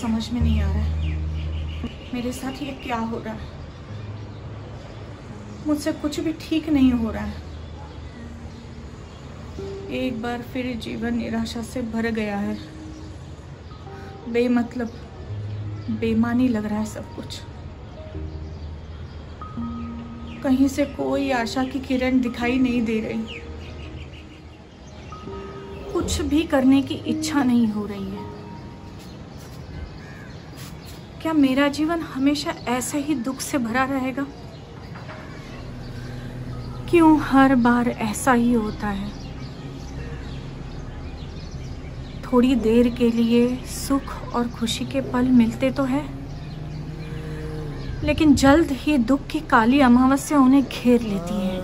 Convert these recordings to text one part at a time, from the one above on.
समझ में नहीं आ रहा है मेरे साथ ये क्या हो रहा है। मुझसे कुछ भी ठीक नहीं हो रहा है। एक बार फिर जीवन निराशा से भर गया है। बेमतलब, बेमानी लग रहा है सब कुछ। कहीं से कोई आशा की किरण दिखाई नहीं दे रही। कुछ भी करने की इच्छा नहीं हो रही है। क्या मेरा जीवन हमेशा ऐसे ही दुख से भरा रहेगा? क्यों हर बार ऐसा ही होता है? थोड़ी देर के लिए सुख और खुशी के पल मिलते तो है, लेकिन जल्द ही दुख की काली अमावस्या उन्हें घेर लेती है।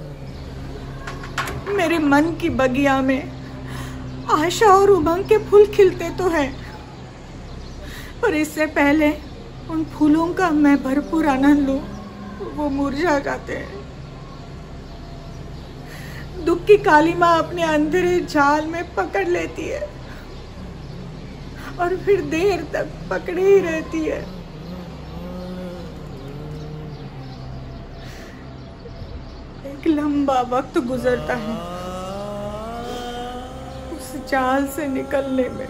मेरे मन की बगिया में आशा और उमंग के फूल खिलते तो हैं, पर इससे पहले उन फूलों का मैं भरपूर आनंद लूं, वो मुरझा जाते हैं। दुख की काली माँ अपने अंधेरे जाल में पकड़ लेती है और फिर देर तक पकड़े ही रहती है। एक लंबा वक्त गुजरता है उस जाल से निकलने में।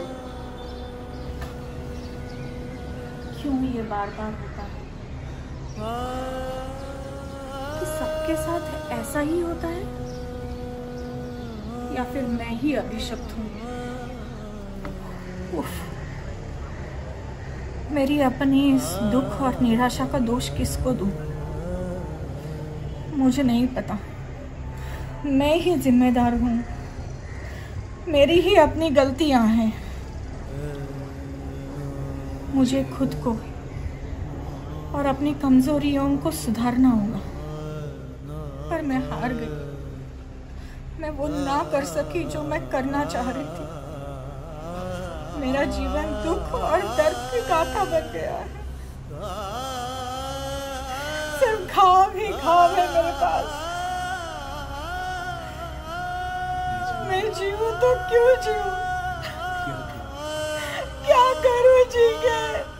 क्यों ये बार बार होता है कि सबके साथ ऐसा ही होता है, या फिर मैं ही अभिशप्त हूँ? उफ, मेरी अपनी इस दुख और निराशा का दोष किसको दूं? मुझे नहीं पता। मैं ही जिम्मेदार हूँ। मेरी ही अपनी गलतियां हैं। मुझे खुद को और अपनी कमजोरियों को सुधारना होगा, पर मैं हार गई। मैं वो ना कर सकी जो मैं करना चाह रही थी। मेरा जीवन दुख और दर्द की गाथा बन गया है। सिर्फ घाव ही घाव है मेरे पास। मैं जीऊं तो क्यों जीऊं? क्या करूं जी के?